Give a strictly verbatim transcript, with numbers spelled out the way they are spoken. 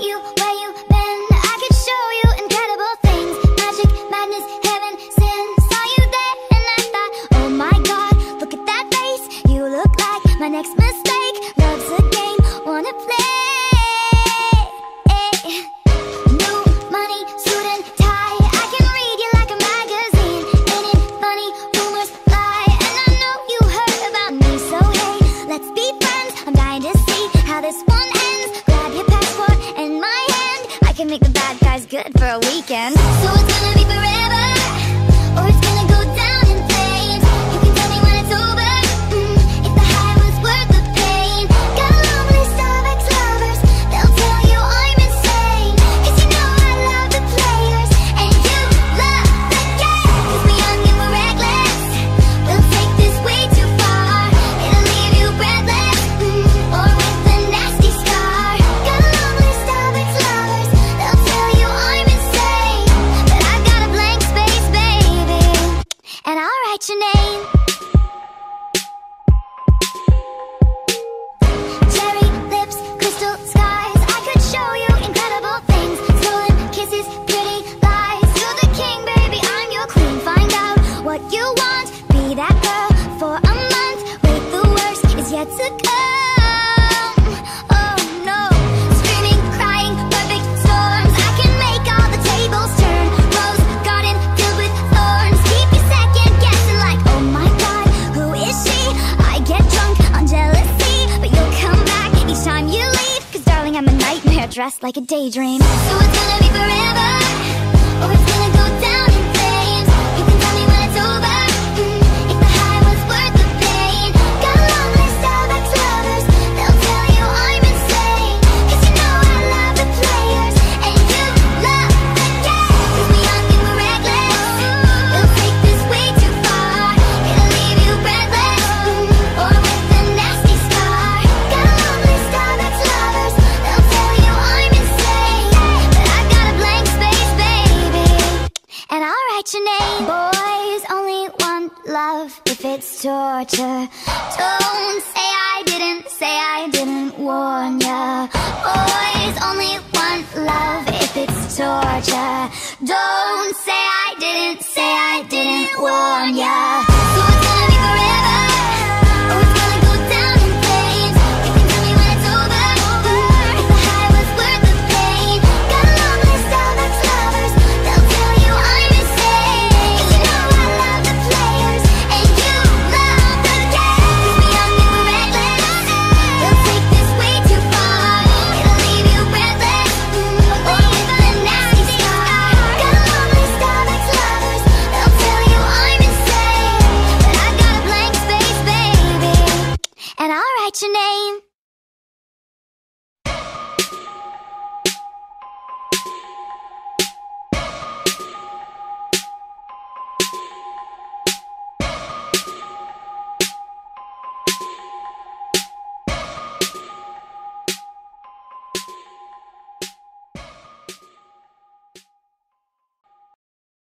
you, where you been? I could show you incredible things. Magic, madness, heaven, sin. Saw you there and I thought, oh my god, look at that face. You look like my next mistake. Love's a game, wanna play. New money, suit and tie. I can read you like a magazine. Ain't it funny, rumors fly. And I know you heard about me, so hey, let's be friends. I'm dying to see how this one ends. Grab your passport and my hand. I can make the bad guys good for a weekend. So it's gonna be forever, or it's gonna go down in flames. You can tell me when it's over, mm, if the high was worth the pain. Got a long list of ex-lovers, they'll tell you I'm insane. Cause you know I love the players, and you love the game. Cause we're young and we're reckless, we'll take this way too far. It'll leave you breathless, mm, or with a nasty scar. Got a long list of ex-lovers, they'll tell you I'm insane. But I've got a blank space, baby, and I'll write your name. Cherry lips, crystal skies. I could show you incredible things. Stolen kisses, pretty lies. You're the king, baby, I'm your queen. Find out what you want, be that girl for a month. Wait, the worst is yet to come. Oh no, screaming, crying, perfect storms. I can make all the tables turn. Rose garden filled with thorns. Keep you second guessing like, oh my god, who is she? I get drunk on jealousy, but you'll come back each time you leave. Cause darling, I'm a nightmare dressed like a daydream. So it's gonna be forever, or it's gonna go down in flames. You can tell me when it's over, mm, if the high was worth the pain. Got a long list of ex-lovers, they'll tell you I'm insane. Cause you know I love the players, and you love the game. Cause we're young and we're reckless, we'll take this way too far. It'll leave you breathless, mm, or with a nasty scar. Got a long list of ex-lovers, they'll tell you I'm insane. But I've got a blank space, baby, and I'll write your name. Boys only want love if it's torture. Don't say I didn't, say I didn't warn ya. Boys only want love if it's torture. Don't say I didn't, say I didn't warn ya.